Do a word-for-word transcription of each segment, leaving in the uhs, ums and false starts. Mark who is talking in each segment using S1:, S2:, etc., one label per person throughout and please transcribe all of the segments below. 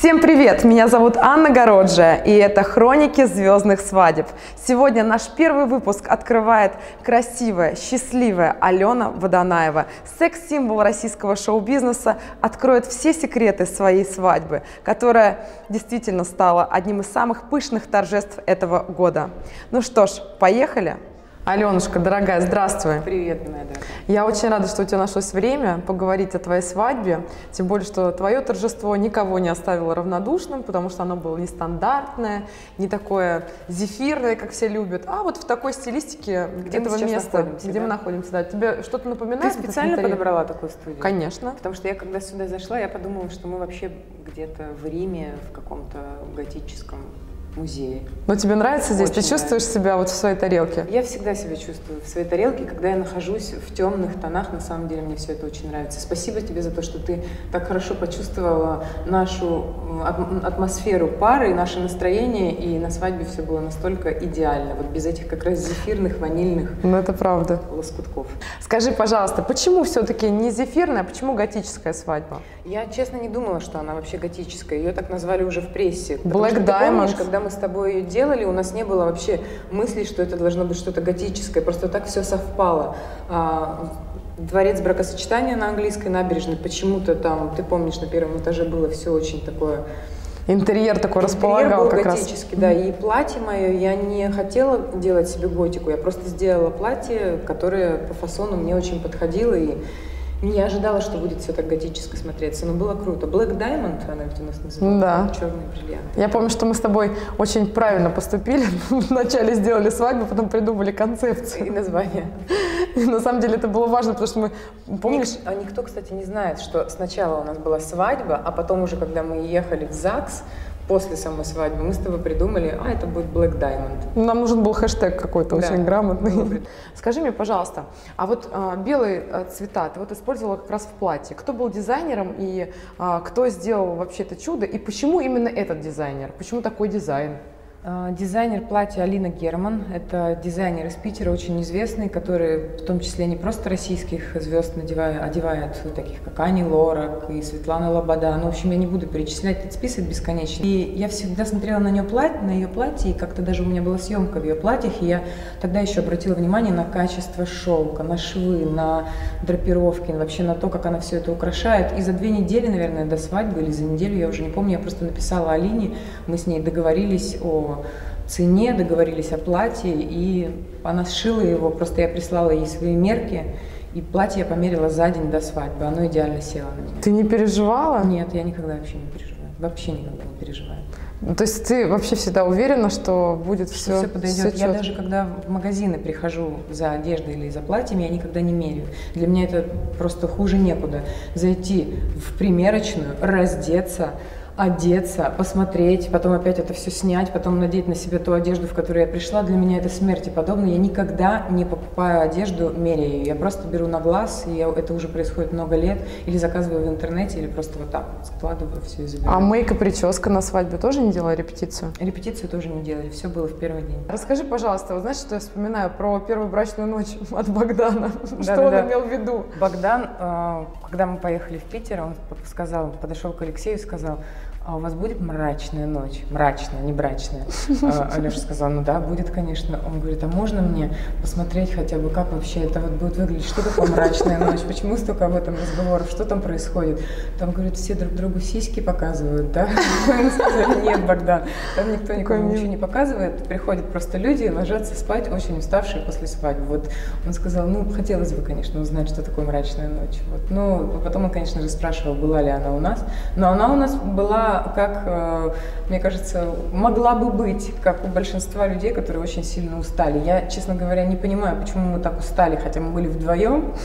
S1: Всем привет! Меня зовут Анна Городжия, и это «Хроники звездных свадеб». Сегодня наш первый выпуск открывает красивая, счастливая Алена Водонаева. Секс-символ российского шоу-бизнеса откроет все секреты своей свадьбы, которая действительно стала одним из самых пышных торжеств этого года. Ну что ж, поехали! Аленушка, дорогая, здравствуй.
S2: Привет, моя дорогая.
S1: Я очень рада, что у тебя нашлось время поговорить о твоей свадьбе, тем более, что твое торжество никого не оставило равнодушным, потому что оно было нестандартное, не такое зефирное, как все любят, а вот в такой стилистике
S2: где
S1: этого
S2: мы
S1: места,
S2: находимся,
S1: где
S2: да?
S1: мы находимся. Да. Тебе что-то напоминает?
S2: Ты специально подобрала такую студию?
S1: Конечно.
S2: Потому что я, когда сюда зашла, я подумала, что мы вообще где-то в Риме, в каком-то готическом музее.
S1: Но тебе нравится здесь?
S2: Очень
S1: Ты чувствуешь
S2: нравится.
S1: себя вот в своей тарелке?
S2: Я всегда себя чувствую в своей тарелке, когда я нахожусь в темных тонах. На самом деле мне все это очень нравится. Спасибо тебе за то, что ты так хорошо почувствовала нашу атмосферу пары, наше настроение, и на свадьбе все было настолько идеально. Вот без этих как раз зефирных, ванильных
S1: Ну, это правда.
S2: лоскутков.
S1: Скажи, пожалуйста, почему все-таки не зефирная, а почему готическая свадьба?
S2: Я, честно, не думала, что она вообще готическая. Ее так назвали уже в прессе.
S1: Black
S2: что, ты
S1: Diamond.
S2: помнишь, когда мы с тобой ее делали, у нас не было вообще мысли, что это должно быть что-то готическое. Просто так все совпало. А, дворец бракосочетания на Английской набережной, почему-то там, ты помнишь, на первом этаже было все очень такое...
S1: Интерьер такой
S2: Интерьер
S1: располагал
S2: был
S1: как
S2: готический,
S1: раз.
S2: да. И платье мое, я не хотела делать себе готику, я просто сделала платье, которое по фасону мне очень подходило, и не ожидала, что будет все так готически смотреться, но было круто. Black Diamond, она ведь у нас называется,
S1: да.
S2: черный бриллиант.
S1: Я помню, что мы с тобой очень правильно поступили. Вначале сделали свадьбу, потом придумали концепцию.
S2: И название.
S1: И на самом деле это было важно, потому что мы, помнишь...
S2: А никто, кстати, не знает, что сначала у нас была свадьба, а потом уже, когда мы ехали в ЗАГС, после самой свадьбы, мы с тобой придумали, а это будет Black Diamond.
S1: Нам нужен был хэштег какой-то,
S2: Да.
S1: очень грамотный. Скажи мне, пожалуйста, а вот а, белые а, цвета ты вот использовала как раз в платье. Кто был дизайнером и а, кто сделал вообще это чудо? И почему именно этот дизайнер? Почему такой дизайн?
S2: Дизайнер платья Алина Герман. Это дизайнер из Питера, очень известный, который в том числе не просто российских звезд надевает, одевает, таких как Ани Лорак и Светлана Лобода. Ну, в общем, я не буду перечислять этот список бесконечный. И я всегда смотрела на нее платье, на ее платье, и как-то даже у меня была съемка в ее платьях, и я тогда еще обратила внимание на качество шелка, на швы, на драпировки, вообще на то, как она все это украшает. И за две недели, наверное, до свадьбы, или за неделю, я уже не помню, я просто написала Алине, мы с ней договорились о цене, договорились о платье, и она сшила его, просто я прислала ей свои мерки, и платье я померила за день до свадьбы, оно идеально село на меня.
S1: Ты не переживала?
S2: Нет, я никогда вообще не переживаю, вообще никогда не переживаю.
S1: То есть ты вообще всегда уверена, что будет
S2: Что
S1: все,
S2: все подойдет.
S1: все
S2: Я
S1: четко?
S2: даже когда в магазины прихожу за одеждой или за платьем, я никогда не меряю. Для меня это просто хуже некуда. Зайти в примерочную, раздеться, одеться, посмотреть, потом опять это все снять, потом надеть на себя ту одежду, в которую я пришла. Для меня это смерти подобно. Я никогда не покупаю одежду, меряя ее. Я просто беру на глаз, и я, это уже происходит много лет, или заказываю в интернете, или просто вот так вот складываю все и забираю.
S1: А мейк и прическа на свадьбе тоже не делала репетицию?
S2: Репетицию тоже не делали, все было в первый день.
S1: Расскажи, пожалуйста, вот знаешь, что я вспоминаю про первую брачную ночь от Богдана? Что
S2: Да,
S1: он
S2: да, да.
S1: имел в виду?
S2: Богдан, э, когда мы поехали в Питер, он сказал, подошел к Алексею и сказал: а у вас будет мрачная ночь? Мрачная, не брачная. А Алеша сказал: ну да, будет, конечно. Он говорит: а можно мне посмотреть хотя бы, как вообще это вот будет выглядеть? Что такое мрачная ночь? Почему столько об этом разговоров? Что там происходит? Там, говорит, все друг другу сиськи показывают, да? Мы сказали: нет, Богдан, там никто никому ничего не показывает. Приходят просто люди, ложатся спать, очень уставшие после свадьбы. Вот он сказал: ну, хотелось бы, конечно, узнать, что такое мрачная ночь. Вот. Ну, потом он, конечно же, спрашивал, была ли она у нас. Но она у нас была, как, мне кажется, могла бы быть, как у большинства людей, которые очень сильно устали. Я, честно говоря, не понимаю, почему мы так устали, хотя мы были вдвоем.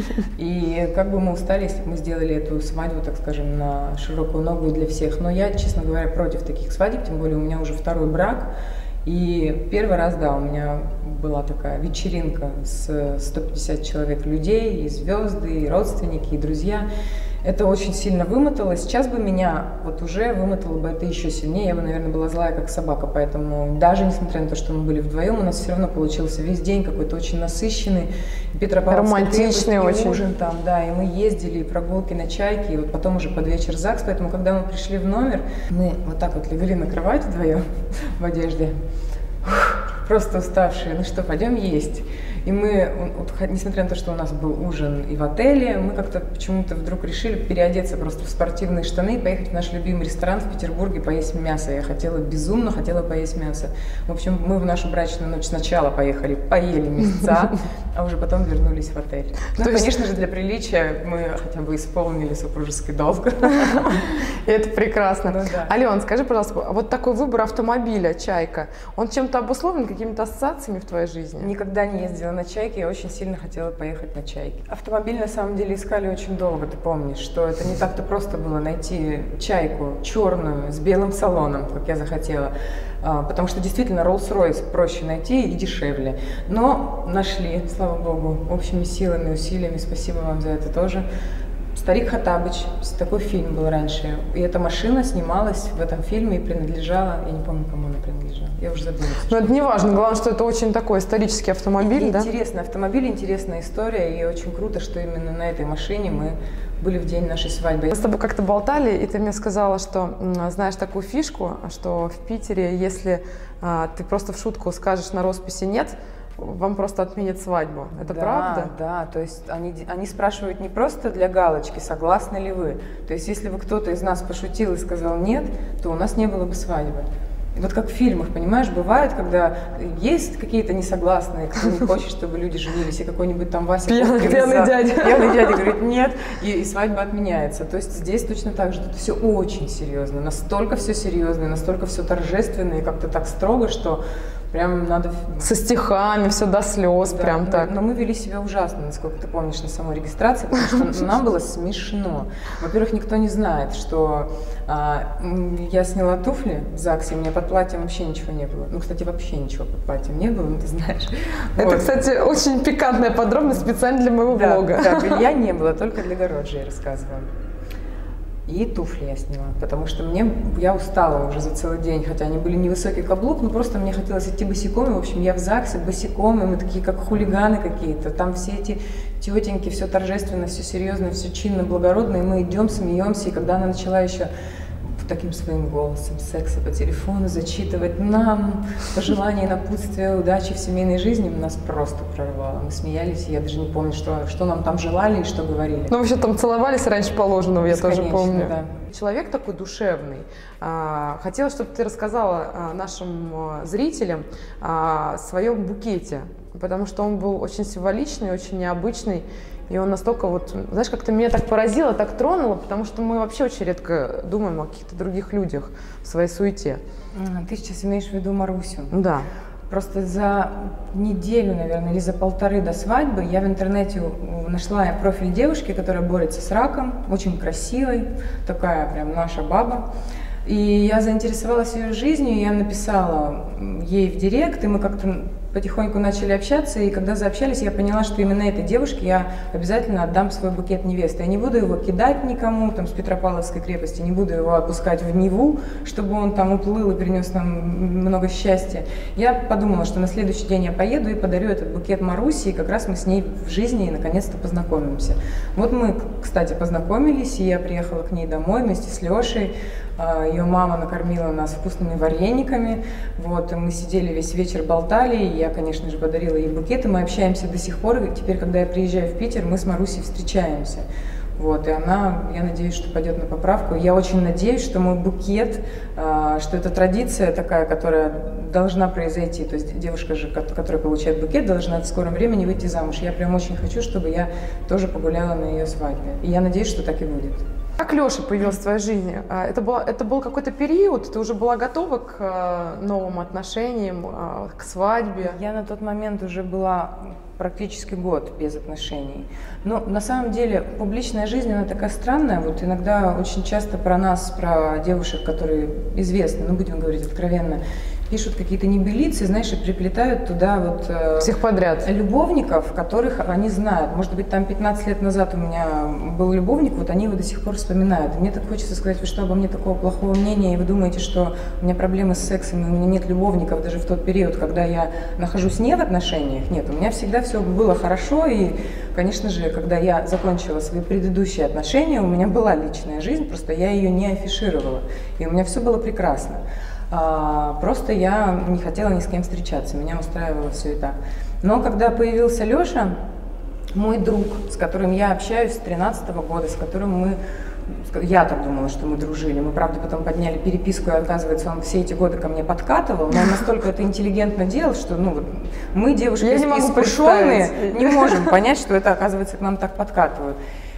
S2: И как бы мы устали, если бы мы сделали эту свадьбу, так скажем, на широкую ногу для всех. Но я, честно говоря, против таких свадеб, тем более у меня уже второй брак. И первый раз, да, у меня была такая вечеринка с сто пятьдесят человек людей, и звезды, и родственники, и друзья. Это очень сильно вымотало. Сейчас бы меня вот уже вымотало бы это еще сильнее. Я бы, наверное, была злая, как собака. Поэтому даже несмотря на то, что мы были вдвоем, у нас все равно получился весь день какой-то очень насыщенный.
S1: Романтичный очень.
S2: Ужин там, да. И мы ездили, и прогулки на Чайке, и вот потом уже под вечер ЗАГС. Поэтому, когда мы пришли в номер, мы вот так вот легли на кровать вдвоем в одежде. Просто уставшие. Ну что, пойдем есть. И мы, вот, несмотря на то, что у нас был ужин и в отеле, мы как-то почему-то вдруг решили переодеться просто в спортивные штаны и поехать в наш любимый ресторан в Петербурге поесть мясо. Я хотела, безумно хотела поесть мясо. В общем, мы в нашу брачную ночь сначала поехали, поели мясца, а уже потом вернулись в отель. Ну, конечно же, для приличия мы хотя бы исполнили супружеский долг.
S1: И это прекрасно. Ален, скажи, пожалуйста, вот такой выбор автомобиля «Чайка», он чем-то обусловлен, какими-то ассоциациями в твоей жизни?
S2: Никогда не ездила на Чайке, я очень сильно хотела поехать на Чайке. Автомобиль на самом деле искали очень долго, ты помнишь, что это не так-то просто было найти Чайку черную с белым салоном, как я захотела, потому что действительно Rolls-Royce проще найти и дешевле. Но нашли, слава богу, общими силами, усилиями, спасибо вам за это тоже. «Старик Хоттабыч», такой фильм был раньше, и эта машина снималась в этом фильме и принадлежала, я не помню, кому она принадлежала, я уже забыла.
S1: Но это не важно, главное, что это очень такой исторический автомобиль,
S2: и,
S1: да?
S2: Интересный автомобиль, интересная история, и очень круто, что именно на этой машине мы были в день нашей свадьбы.
S1: Мы с тобой как-то болтали, и ты мне сказала, что знаешь такую фишку, что в Питере, если а, ты просто в шутку скажешь на росписи «нет», вам просто отменят свадьбу. Это
S2: да,
S1: правда?
S2: Да, то есть они, они спрашивают не просто для галочки, согласны ли вы. То есть если бы кто-то из нас пошутил и сказал «нет», то у нас не было бы свадьбы. И вот как в фильмах, понимаешь, бывает, когда есть какие-то несогласные, кто не хочет, чтобы люди женились, и какой-нибудь там Вася
S1: пьяный, пьяный дядя.
S2: Пьяный дядя говорит «нет», и, и свадьба отменяется. То есть здесь точно так же, тут все очень серьезно, настолько все серьезно, настолько все торжественно и как-то так строго, что прям надо...
S1: Со стихами, все до слез, да, прям
S2: но,
S1: так.
S2: Но мы вели себя ужасно, насколько ты помнишь, на самой регистрации, потому что нам было смешно. Во-первых, никто не знает, что а, я сняла туфли в ЗАГСе, у меня под платьем вообще ничего не было. Ну, кстати, вообще ничего под платьем не было, ну, ты знаешь.
S1: Это, вот. Кстати, очень пикантная подробность специально для моего
S2: да,
S1: влога.
S2: Да, белья не было, только для Городжи я рассказывала. И туфли я сняла, потому что мне, я устала уже за целый день, хотя они были невысокий каблук, но просто мне хотелось идти босиком, и, в общем, я в ЗАГСе босиком, и мы такие, как хулиганы какие-то, там все эти тетеньки, все торжественно, все серьезно, все чинно, благородно, и мы идем, смеемся, и когда она начала еще таким своим голосом секса по телефону зачитывать нам пожелания, напутствия, удачи в семейной жизни, нас просто прорвало. Мы смеялись, и я даже не помню, что, что нам там желали и что говорили.
S1: Ну, вообще там целовались раньше положенного, я тоже помню.
S2: Да.
S1: Человек такой душевный. Хотела, чтобы ты рассказала нашим зрителям о своем букете, потому что он был очень символичный, очень необычный. И он настолько вот, знаешь, как-то меня так поразило, так тронуло, потому что мы вообще очень редко думаем о каких-то других людях в своей суете.
S2: Ты сейчас имеешь в виду Марусю?
S1: Да.
S2: Просто за неделю, наверное, или за полторы до свадьбы я в интернете нашла профиль девушки, которая борется с раком, очень красивой, такая прям наша баба. И я заинтересовалась ее жизнью, я написала ей в директ, и мы как-то потихоньку начали общаться, и когда заобщались, я поняла, что именно этой девушке я обязательно отдам свой букет невесты. Я не буду его кидать никому, там, с Петропавловской крепости, не буду его опускать в Неву, чтобы он там уплыл и принес нам много счастья. Я подумала, что на следующий день я поеду и подарю этот букет Марусе, и как раз мы с ней в жизни наконец-то познакомимся. Вот мы, кстати, познакомились, и я приехала к ней домой вместе с Лешей. Ее мама накормила нас вкусными варениками, вот, и мы сидели весь вечер, болтали, и я, конечно же, подарила ей букет, и мы общаемся до сих пор, и теперь, когда я приезжаю в Питер, мы с Марусей встречаемся, вот, и она, я надеюсь, что пойдет на поправку, я очень надеюсь, что мой букет, что это традиция такая, которая должна произойти, то есть девушка же, которая получает букет, должна в скором времени выйти замуж, я прям очень хочу, чтобы я тоже погуляла на ее свадьбе, и я надеюсь, что так и будет.
S1: Как Леша появился в твоей жизни? Это, было, это был какой-то период? Ты уже была готова к новым отношениям, к свадьбе?
S2: Я на тот момент уже была практически год без отношений. Но на самом деле публичная жизнь, она такая странная. Вот иногда очень часто про нас, про девушек, которые известны, ну будем говорить откровенно, пишут какие-то небылицы, знаешь, и приплетают туда вот э,
S1: всех подряд
S2: любовников, которых они знают. Может быть, там пятнадцать лет назад у меня был любовник, вот они его до сих пор вспоминают. И мне так хочется сказать, вы что, обо мне такого плохого мнения, и вы думаете, что у меня проблемы с сексом, и у меня нет любовников даже в тот период, когда я нахожусь не в отношениях. Нет, у меня всегда все было хорошо, и, конечно же, когда я закончила свои предыдущие отношения, у меня была личная жизнь, просто я ее не афишировала, и у меня все было прекрасно. А, просто я не хотела ни с кем встречаться, меня устраивало все и так. Но когда появился Леша, мой друг, с которым я общаюсь с тринадцатого года, с которым мы, я так думала, что мы дружили, мы, правда, потом подняли переписку, и, оказывается, он все эти годы ко мне подкатывал, но он настолько это интеллигентно делал, что, ну, вот, мы, девушки искушенные, не можем понять, что это, оказывается, к нам так подкатывают.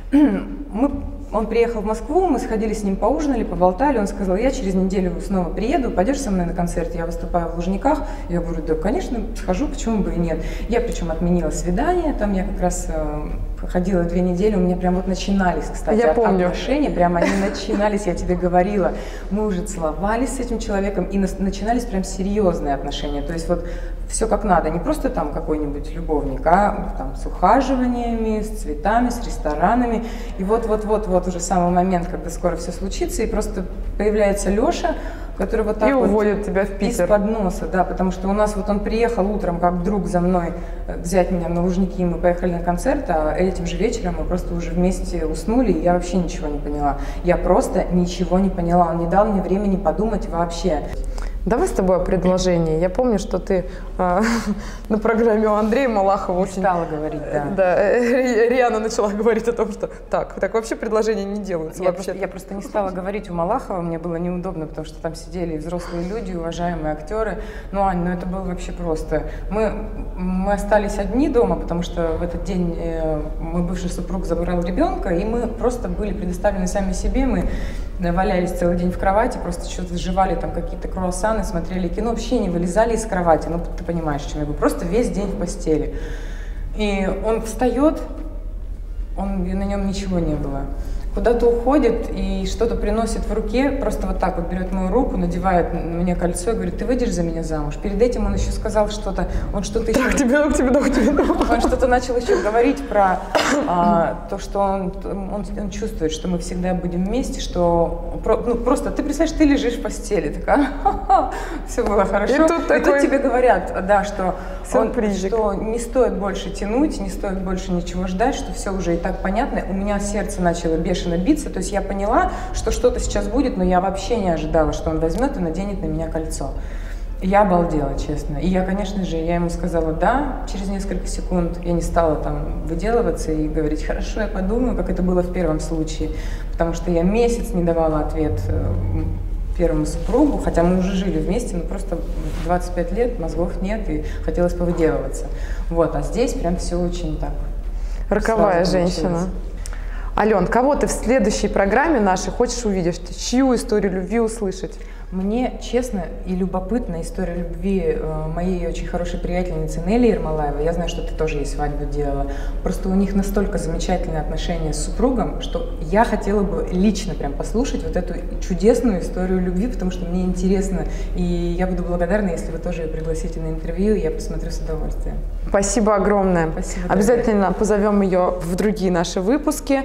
S2: Мы, он приехал в Москву, мы сходили с ним, поужинали, поболтали, он сказал, я через неделю снова приеду, пойдешь со мной на концерт, я выступаю в Лужниках. Я говорю, да, конечно, схожу, почему бы и нет. Я причем отменила свидание, там я как раз э, ходила две недели, у меня прям вот начинались, кстати,
S1: я
S2: от,
S1: помню.
S2: отношения, прям они начинались, я тебе говорила, мы уже целовались с этим человеком, и на, начинались прям серьезные отношения, то есть вот все как надо, не просто там какой-нибудь любовник, а там с ухаживаниями, с цветами, с ресторанами. И вот-вот-вот-вот уже самый момент, когда скоро все случится, и просто появляется Леша, который вот так
S1: и
S2: вот
S1: уводит тебя в Питер.
S2: Из-под носа, да, потому что у нас вот он приехал утром как друг за мной взять меня на Лужники, и мы поехали на концерт, а этим же вечером мы просто уже вместе уснули, и я вообще ничего не поняла. Я просто ничего не поняла, он не дал мне времени подумать вообще.
S1: Давай с тобой о предложении. Я помню, что ты э, на программе у Андрея Малахова очень...
S2: Стала говорить, да.
S1: Да, Риана начала говорить о том, что так, так вообще предложения не делаются.
S2: Я,
S1: вообще.
S2: Просто, я просто не стала говорить у Малахова, мне было неудобно, потому что там сидели взрослые люди, уважаемые актеры. Ну, Ань, ну это было вообще просто. Мы, мы остались одни дома, потому что в этот день э, мой бывший супруг забрал ребенка, и мы просто были предоставлены сами себе. Мы валялись целый день в кровати, просто что-то жевали там какие-то круассаны, смотрели кино, вообще не вылезали из кровати, ну ты понимаешь, о чем я говорю, просто весь день в постели. И он встает, он, на нем ничего не было. Куда-то уходит и что-то приносит в руке, просто вот так вот берет мою руку, надевает на меня кольцо и говорит, ты выйдешь за меня замуж? Перед этим он еще сказал что-то, он что-то еще...
S1: Так, тебе, тебе, тебе,
S2: Он что-то начал еще говорить про а, то, что он, он, он чувствует, что мы всегда будем вместе, что про, ну, просто ты представляешь, ты лежишь в постели, такая, ха-ха, все было хорошо.
S1: И тут,
S2: и
S1: такой...
S2: тут тебе говорят, да, что, он,
S1: Сюрпризик.
S2: что не стоит больше тянуть, не стоит больше ничего ждать, что все уже и так понятно. У меня сердце начало бешено биться, то есть я поняла, что что-то сейчас будет, но я вообще не ожидала, что он возьмет и наденет на меня кольцо. Я обалдела, честно. И я, конечно же, я ему сказала «да» через несколько секунд. Я не стала там выделываться и говорить «хорошо, я подумаю», как это было в первом случае, потому что я месяц не давала ответ первому супругу, хотя мы уже жили вместе, но просто двадцать пять лет, мозгов нет, и хотелось повыделываться. Вот, а здесь прям все очень так.
S1: Роковая женщина. Ален, кого ты в следующей программе нашей хочешь увидеть? Чью историю любви услышать?
S2: Мне, честно и любопытна история любви моей очень хорошей приятельницы Нелли Ермолаевой. Я знаю, что ты тоже ей свадьбу делала. Просто у них настолько замечательные отношения с супругом, что я хотела бы лично прям послушать вот эту чудесную историю любви, потому что мне интересно. И я буду благодарна, если вы тоже ее пригласите на интервью, и я посмотрю с удовольствием.
S1: Спасибо огромное.
S2: Спасибо,
S1: обязательно дорогая. Позовем ее в другие наши выпуски.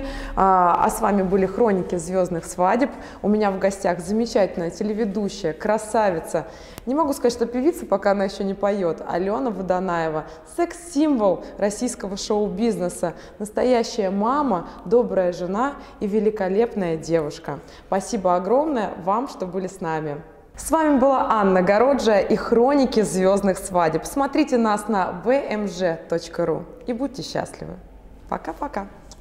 S1: А с вами были «Хроники звездных свадеб». У меня в гостях замечательная телеведущая, красавица. Не могу сказать, что певица, пока она еще не поет. Алена Водонаева. Секс-символ российского шоу-бизнеса. Настоящая мама, добрая жена и великолепная девушка. Спасибо огромное вам, что были с нами. С вами была Анна Городжия и «Хроники звездных свадеб». Смотрите нас на вэ эм жэ точка ру и будьте счастливы. Пока-пока.